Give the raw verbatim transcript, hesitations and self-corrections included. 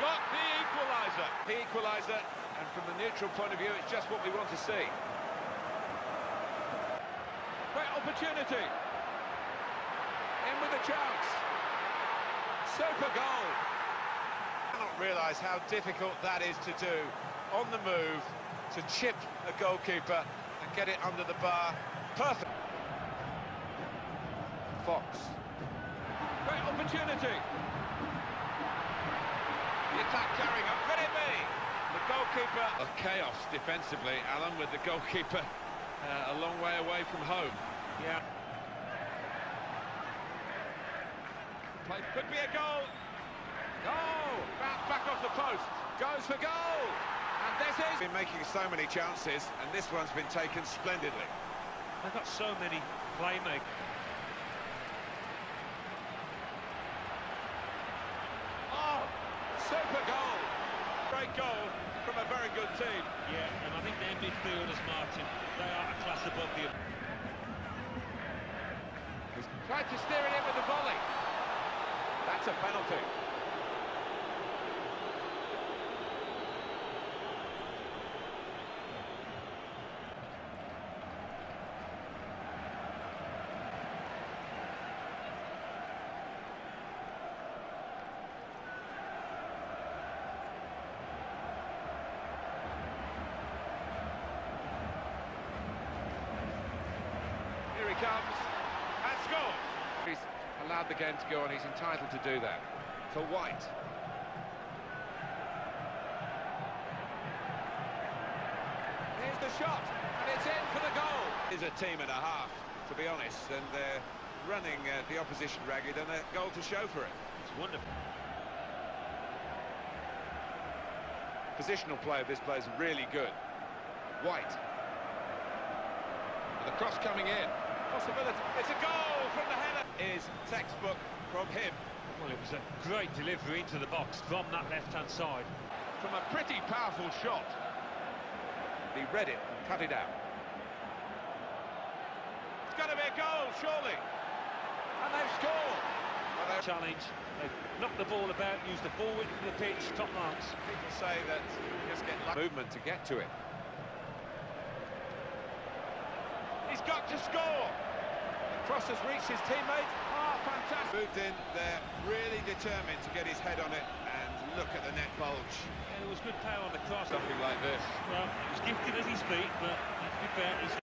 got the equaliser. The equaliser, and from the neutral point of view, it's just what we want to see. Great opportunity. In with a chance. Super goal. I cannot realise how difficult that is to do on the move, to chip a goalkeeper and get it under the bar. Perfect. Fox. Great opportunity. The attack carrying on. Could it be? The goalkeeper. A chaos defensively, Alan, with the goalkeeper uh, a long way away from home. Yeah. Play could be a goal. Oh, bounce back off the post. Goes for goal. And this is... Been making so many chances, and this one's been taken splendidly. They've got so many playmakers. Oh, super goal. Great goal from a very good team. Yeah, and I think their midfielders, Martin, they are a class above the... He's tried to steer it in with the volley. That's a penalty. Here he comes, and scores. He's allowed the game to go on, he's entitled to do that. For White. Here's the shot, and it's in for the goal. It's a team and a half, to be honest, and they're running uh, the opposition ragged, and a goal to show for it. It's wonderful. Positional play of this player is really good. White. The cross coming in. Possibility. It's a goal from the header. Is textbook from him. Well, it was a great delivery into the box from that left-hand side. From a pretty powerful shot. He read it and cut it out. It's got to be a goal, surely. And they've scored. Well, they're... Challenge. They've knocked the ball about, used the forward for the pitch, top marks. People say that you just get movement to get to it. He's got to score. The cross has reached his teammate. Ah, oh, fantastic. Moved in, they're really determined to get his head on it, and look at the net bulge. Yeah, there was good power on the cross. Something like this. Well, he was gifted at his feet, but to be fair, he's